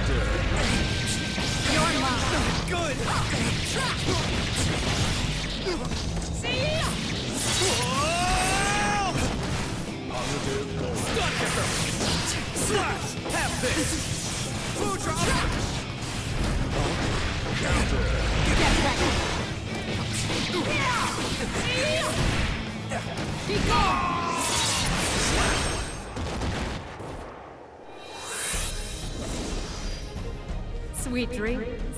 You're mine. Good. See ya. Stunkicker. Slash. Have this. Food drop. Get ready. See ya. Be gone. Sweet dream.